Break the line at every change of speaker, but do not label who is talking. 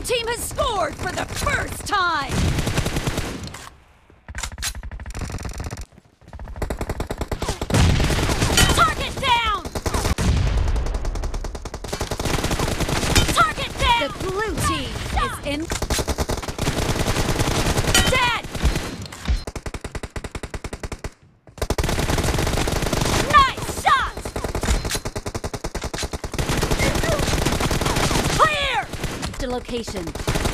team has scored for the first time! Target down! Target down! The blue team is in... Dead! Nice shot! Clear! To location.